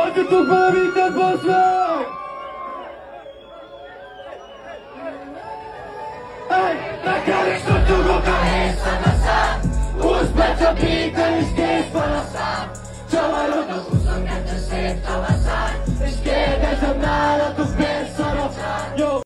Adjatok valamit, bassz meg! Hey, nekem is tudjuk a hészem a szám. Húzd be, csak béke is